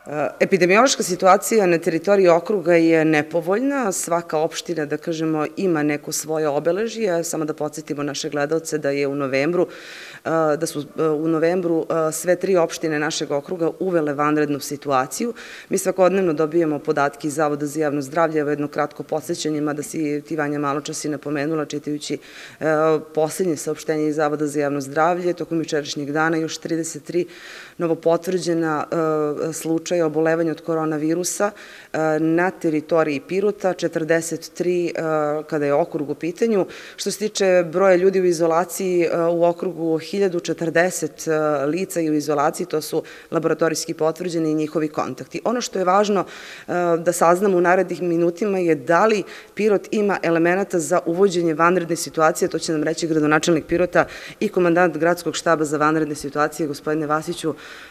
Epidemiološka situacija na teritoriji okruga je nepovoljna, svaka opština, da kažemo, ima neko svoje obeležje, samo da podsjetimo naše gledalce da je da su u novembru sve 3 opštine našeg okruga uvele vanrednu situaciju. Mi svakodnevno dobijemo podatke iz Zavoda za javno zdravlje, evo jedno kratko podsjećanje, mada si ti, Vanja, maločas i napomenula čitajući poslednje saopštenje iz Zavoda za javno zdravlje, tokom jučerašnjeg dana još 33 novopotvrđena slučaja obolevanja od koronavirusa na teritoriji Pirota, 43 kada je okrug u pitanju. Što se tiče broja ljudi u izolaciji, u okrugu 1040 lica i u izolaciji, to su laboratorijski potvrđeni i njihovi kontakti. Ono što je važno da saznamo u narednih minutima je da li Pirot ima elemenata za uvođenje vanredne situacije, to će nam reći gradonačelnik Pirota i komandant gradskog štaba za vanredne situacije, gospodine Vasiću.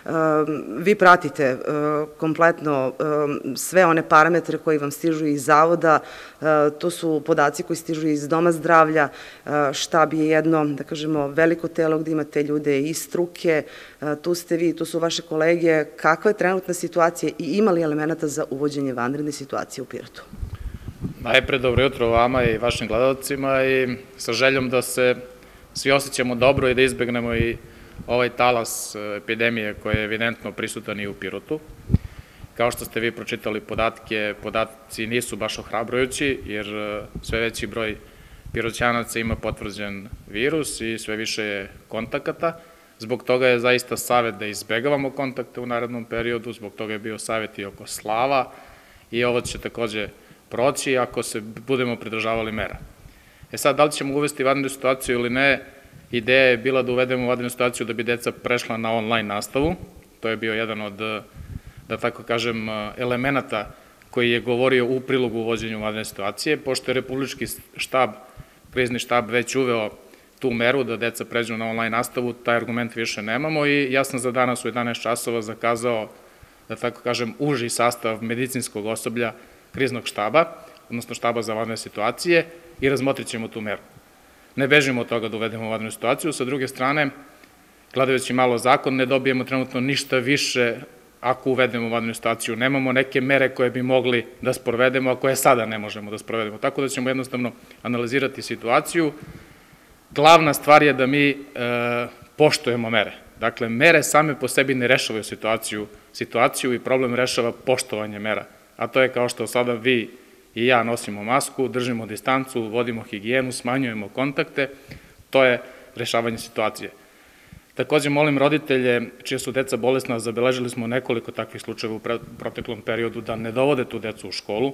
Vi pratite kompletno sve one parametre koji vam stižu iz zavoda, to su podaci koji stižu iz Doma zdravlja, štab je jedno, da kažemo, veliko telo gde imate ljude iz struke, tu ste vi, tu su vaše kolege. Kakva je trenutna situacija i ima li elemenata za uvođenje vanredne situacije u Pirotu? Najpre dobro jutro vama i vašim gledalcima i sa željom da se svi osjećamo dobro i da izbegnemo i ovaj talas epidemije koji je evidentno prisutan i u Pirotu. Kao što ste vi pročitali podatke, podaci nisu baš ohrabrujući jer sve veći broj Piroćanaca ima potvrđen virus i sve više je kontakata. Zbog toga je zaista savet da izbegavamo kontakte u narednom periodu, zbog toga je bio savet i oko slava i ovo će takođe proći ako se budemo pridržavali mera. Sad, da li ćemo uvesti vanrednu situaciju ili ne, ideja je bila da uvedemo vanrednu situaciju da bi deca prešla na online nastavu. To je bio jedan od, da tako kažem, elemenata koji je govorio u prilogu uvođenju vanredne situacije, pošto je Republički štab, krizni štab već uveo tu meru da deca pređu na online nastavu, taj argument više nemamo i ja sam za danas u 11 časova zakazao, da tako kažem, uži sastav medicinskog osoblja kriznog štaba, odnosno štaba za vanredne situacije i razmotrit ćemo tu meru. Ne bežimo od toga da uvedemo vanrednu situaciju, sa druge strane, gledajući malo zakon, ne dobijemo trenutno ništa više ako uvedemo vanrednu situaciju. Nemamo neke mere koje bi mogli da sprovedemo, a koje sada ne možemo da sprovedemo. Tako da ćemo jednostavno analizirati situaciju. Glavna stvar je da mi poštujemo mere. Dakle, mere same po sebi ne rešavaju situaciju i problem rešava poštovanje mera. A to je kao što sada vi i ja nosimo masku, držimo distancu, vodimo higijenu, smanjujemo kontakte, to je rešavanje situacije. Takođe molim roditelje čije su deca bolesna, zabeležili smo nekoliko takvih slučajeva u proteklom periodu, da ne dovode tu decu u školu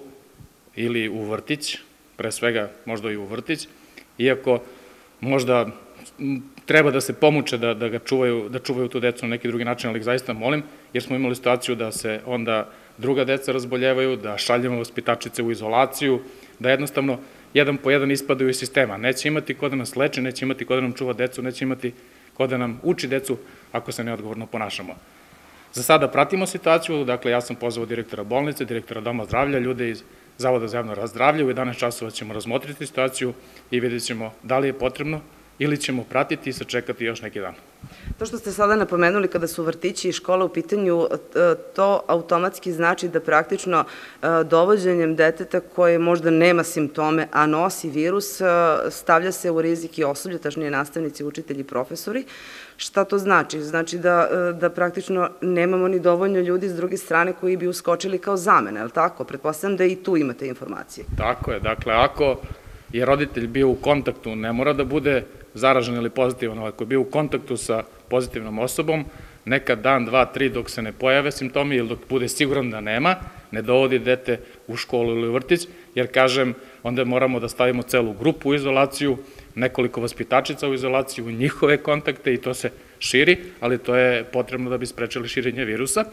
ili u vrtić, pre svega možda i u vrtić, iako možda treba da se pomuče da čuvaju tu decu na neki drugi način, ali ih zaista molim, jer smo imali situaciju da se onda druga deca razboljevaju, da šaljemo vaspitačice u izolaciju, da jednostavno jedan po jedan ispadaju iz sistema. Neće imati ko da nas leči, neće imati ko da nam čuva decu, neće imati ko da nam uči decu ako se neodgovorno ponašamo. Za sada pratimo situaciju, dakle ja sam pozvao direktora bolnice, direktora Doma zdravlja, ljude iz Zavoda za javno zdravlje, u 11 časova ćemo razmotriti situaciju i vidjet ćemo da li je potrebno ili ćemo pratiti i sačekati još neki dan. To što ste sada napomenuli kada su vrtići i škola u pitanju, to automatski znači da praktično dovođenjem deteta koje možda nema simptome, a nosi virus, stavlja se u rizik i osoblje, tačnije nastavnici, učitelji, profesori. Šta to znači? Znači da praktično nemamo ni dovoljno ljudi s druge strane koji bi uskočili kao zamene, je li tako? Pretpostavljam da i tu imate informacije. Tako je, dakle, ako je roditelj bio u kontaktu, ne mora da bude zaražen ili pozitivan, ali ako je bio u kontaktu sa pozitivnom osobom, neka dan, 2, 3 dok se ne pojave simptomi ili dok bude siguran da nema, ne dovodi dete u školu ili u vrtić, jer kažem, onda moramo da stavimo celu grupu u izolaciju, nekoliko vaspitačica u izolaciju, njihove kontakte i to se širi, ali to je potrebno da bi sprečili širenje virusa.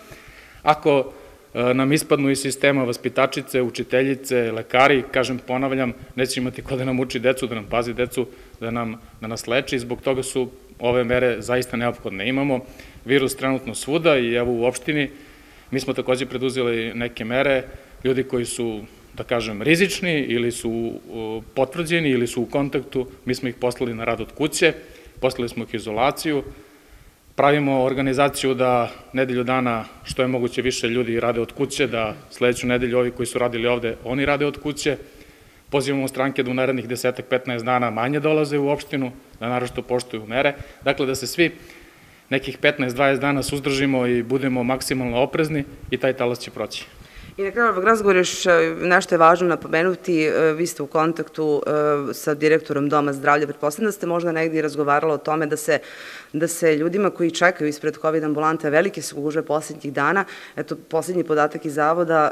Ako nam ispadnu iz sistema vaspitačice, učiteljice, lekari, kažem, ponavljam, neće imati ko da nam uči decu, da nam pazi decu, da nas leči, zbog toga su ove mere zaista neophodne. Imamo virus trenutno svuda i evo u opštini, mi smo takođe preduzeli neke mere, ljudi koji su, da kažem, rizični ili su potvrđeni ili su u kontaktu, mi smo ih poslali na rad od kuće, poslali smo ih u izolaciju, pravimo organizaciju da nedelju dana što je moguće više ljudi rade od kuće, da sledeću nedelju ovi koji su radili ovde, oni rade od kuće. Pozivamo stranke da u narednih 10-15 dana manje dolaze u opštinu, da naročito poštuju mere. Dakle, da se svi nekih 15-20 dana suzdržimo i budemo maksimalno oprezni i taj talas će proći. I na kraju ovog razgovora još nešto je važno napomenuti, vi ste u kontaktu sa direktorom Doma zdravlja, pretpostavljam da ste možda negdje razgovarali o tome da se ljudima koji čekaju ispred COVID ambulante, velike su gužve posljednjih dana, eto, posljednji podatak iz zavoda,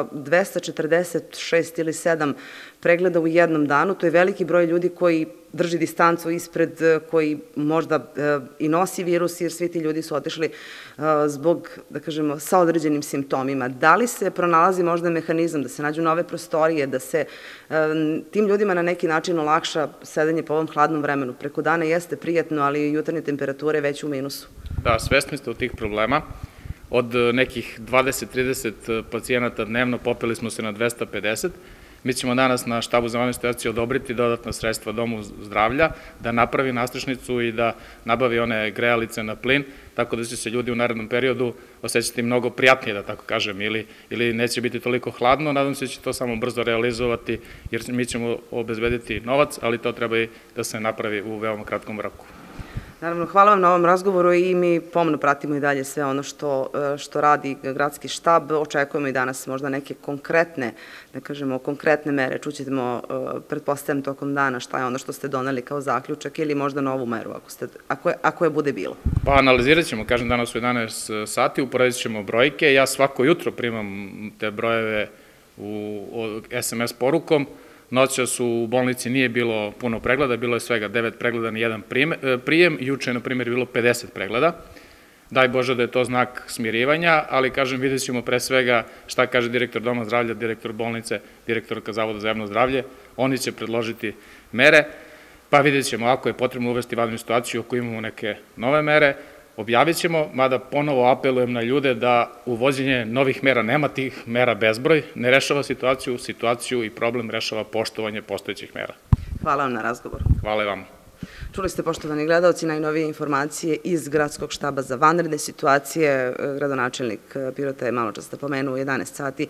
246 ili 7 pregleda u jednom danu, to je veliki broj ljudi koji drži distancu ispred, koji možda i nosi virus, jer svi ti ljudi su otišli zbog, da kažemo, sa određenim simptomima. Da li se pronalazi možda mehanizam da se nađu nove prostorije, da se tim ljudima na neki način olakša sedenje po ovom hladnom vremenu? Preko dana jeste prijatno, ali jutarnje temperature već u minusu. Da, svesni ste od tih problema. Od nekih 20-30 pacijenata dnevno popeli smo se na 250. Mi ćemo danas na štabu za vanredne situacije odobriti dodatna sredstva Domu zdravlja da napravi nadstrešnicu i da nabavi one grejalice na plin, tako da će se ljudi u narednom periodu osjećati mnogo prijatnije, da tako kažem, ili neće biti toliko hladno. Nadam se da će to samo brzo realizovati, jer mi ćemo obezbediti novac, ali to treba i da se napravi u veoma kratkom roku. Naravno, hvala vam na ovom razgovoru i mi pomno pratimo i dalje sve ono što radi gradski štab. Očekujemo i danas možda neke konkretne, da kažemo, konkretne mere. Čućemo, pretpostavljam, tokom dana šta je ono što ste doneli kao zaključak ili možda novu meru, ako je bude bilo. Pa analizirat ćemo, kažem, danas u 11 sati, uporedit ćemo brojke. Ja svako jutro primam te brojeve u SMS porukom. Noćas u bolnici nije bilo puno pregleda, bilo je svega 9 pregleda na jedan prijem, juče je, na primjer, bilo 50 pregleda. Daj Bože da je to znak smirivanja, ali, kažem, vidjet ćemo pre svega šta kaže direktor Doma zdravlja, direktor bolnice, direktorka Zavoda za javno zdravlje. Oni će predložiti mere, pa vidjet ćemo ako je potrebno uvesti vanrednu situaciju, ako imamo neke nove mere, objavit ćemo, mada ponovo apelujem na ljude da uvođenje novih mera, nema tih mera bezbroj, ne rešava situaciju i problem rešava poštovanje postojećih mera. Hvala vam na razgovoru. Hvala i vama. Čuli ste, poštovani gledalci, najnovije informacije iz Gradskog štaba za vanredne situacije. Gradonačelnik Pirota je malo čas pomenuo u 11 sati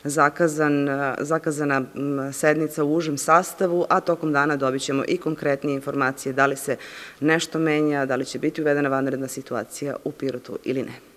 zakazana sednica u užem sastavu, a tokom dana dobit ćemo i konkretnije informacije da li se nešto menja, da li će biti uvedena vanredna situacija u Pirotu ili ne.